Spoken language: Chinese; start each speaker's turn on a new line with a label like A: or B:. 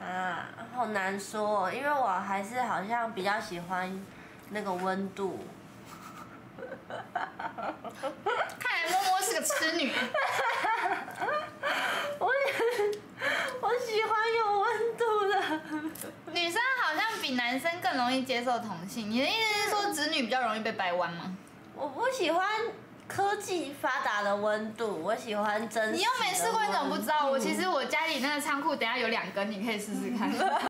A: 啊，好难说，因为我还是好像比较喜欢那个温度。
B: 看来摸摸是个痴女。
A: 我喜欢有温度的。
B: 女生好像比男生更容易接受同性，你的意思是说直女比较容易被掰弯吗？
A: 我不喜欢科技发达的温度，我喜欢真实的温度。
B: 你又没试过，你怎么不知道？其实我家里那个仓库等下有2根，你可以试试看。